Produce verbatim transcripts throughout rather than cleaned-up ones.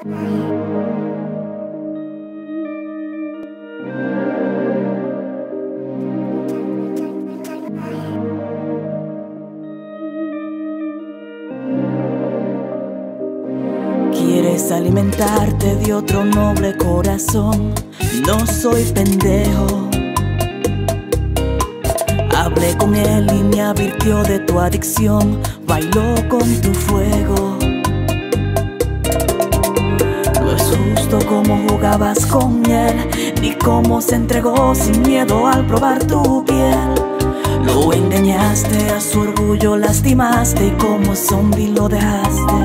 Quieres alimentarte de otro noble corazón. No soy pendejo. Hablé con él y me advirtió de tu adicción. Bailó con tu fuego. No es justo cómo jugabas con él, ni cómo se entregó sin miedo al probar tu piel. Lo engañaste, a su orgullo lastimaste y como zombie lo dejaste.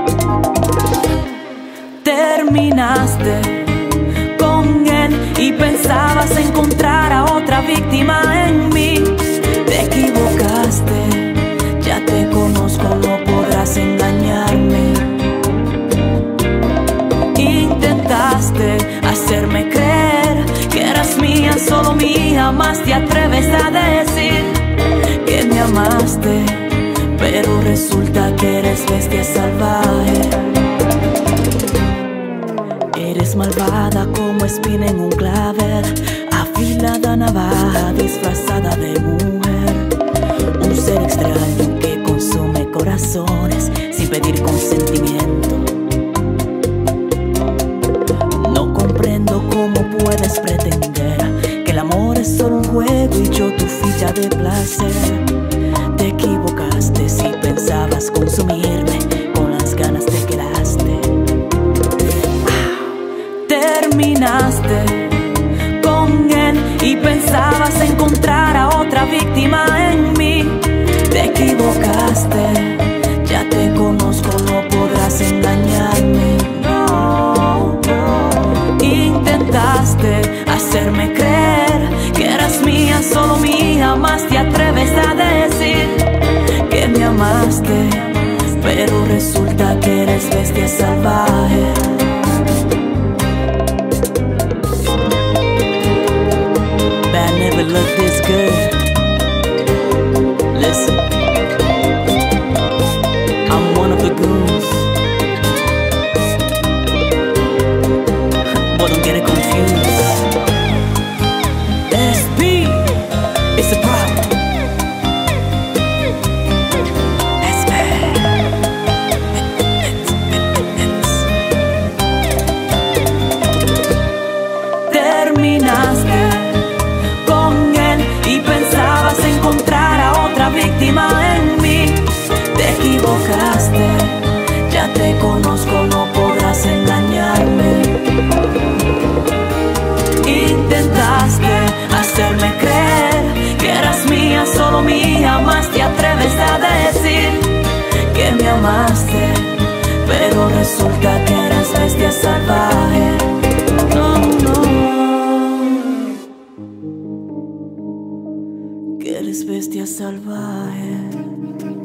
Terminaste con él y pensabas encontrar a otra víctima en mí. Te equivocaste, ya te conozco, no podrás engañarme. Intentaste hacerme creer que eras mía, solo mía, más te atreves a decir que me amaste, pero resulta que eres bestia salvaje. Eres malvada como espina en un clavel, afilada navaja disfrazada de mujer. Un ser extraño que consume corazones sin pedir consentimiento. No comprendo cómo puedes pretender que el amor es solo un juego y yo tu ficha de placer. Te equivocaste si pensabas consumirme, con las ganas te quedaste. Terminaste con él y pensabas encontrar a otra víctima en mí. Te equivocaste, ya te conozco, no podrás engañarme. No, no. Intentaste hacerme creer que eras mía, solo mía, más te atreves a decir que me amaste, pero resulta que eres bestia salvaje. Never looked this good. Listen, I'm one of the goons, but don't get it confused. S B, it's a problem. S B, terminaste y pensabas encontrar a otra víctima en mí. Te equivocaste, ya te conozco, no podrás engañarme. Intentaste hacerme creer que eras mía, solo mía, más te atreves a decir que me amaste, pero resulta que eres bestia salvaje. No, no. Que eres bestia salvaje.